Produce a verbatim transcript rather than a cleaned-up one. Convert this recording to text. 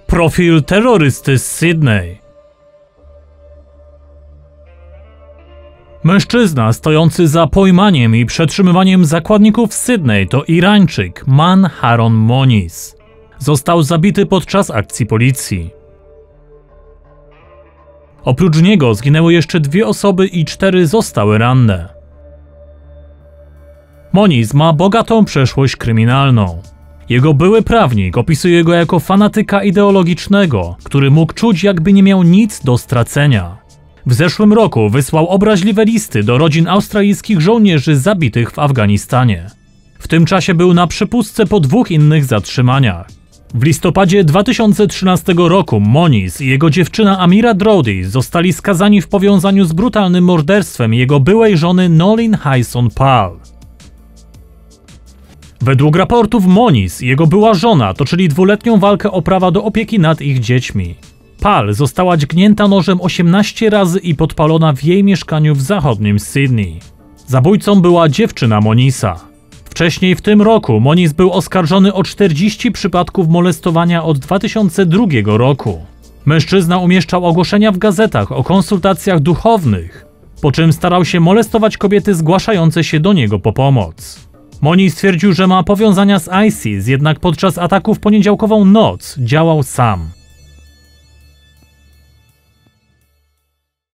Profil terrorysty z Sydney. Mężczyzna stojący za pojmaniem i przetrzymywaniem zakładników w Sydney to Irańczyk Man Haron Moniz. Został zabity podczas akcji policji. Oprócz niego zginęły jeszcze dwie osoby i cztery zostały ranne. Moniz ma bogatą przeszłość kryminalną. Jego były prawnik opisuje go jako fanatyka ideologicznego, który mógł czuć, jakby nie miał nic do stracenia. W zeszłym roku wysłał obraźliwe listy do rodzin australijskich żołnierzy zabitych w Afganistanie. W tym czasie był na przepustce po dwóch innych zatrzymaniach. W listopadzie dwa tysiące trzynastego roku Moniz i jego dziewczyna Amira Droudy zostali skazani w powiązaniu z brutalnym morderstwem jego byłej żony Nolin Hyson Pal. Według raportów Moniz i jego była żona toczyli dwuletnią walkę o prawa do opieki nad ich dziećmi. Pal została dźgnięta nożem osiemnaście razy i podpalona w jej mieszkaniu w zachodnim Sydney. Zabójcą była dziewczyna Moniza. Wcześniej w tym roku Moniz był oskarżony o czterdzieści przypadków molestowania od dwa tysiące drugiego roku. Mężczyzna umieszczał ogłoszenia w gazetach o konsultacjach duchownych, po czym starał się molestować kobiety zgłaszające się do niego po pomoc. Moniz stwierdził, że ma powiązania z ISIS, jednak podczas ataku w poniedziałkową noc działał sam.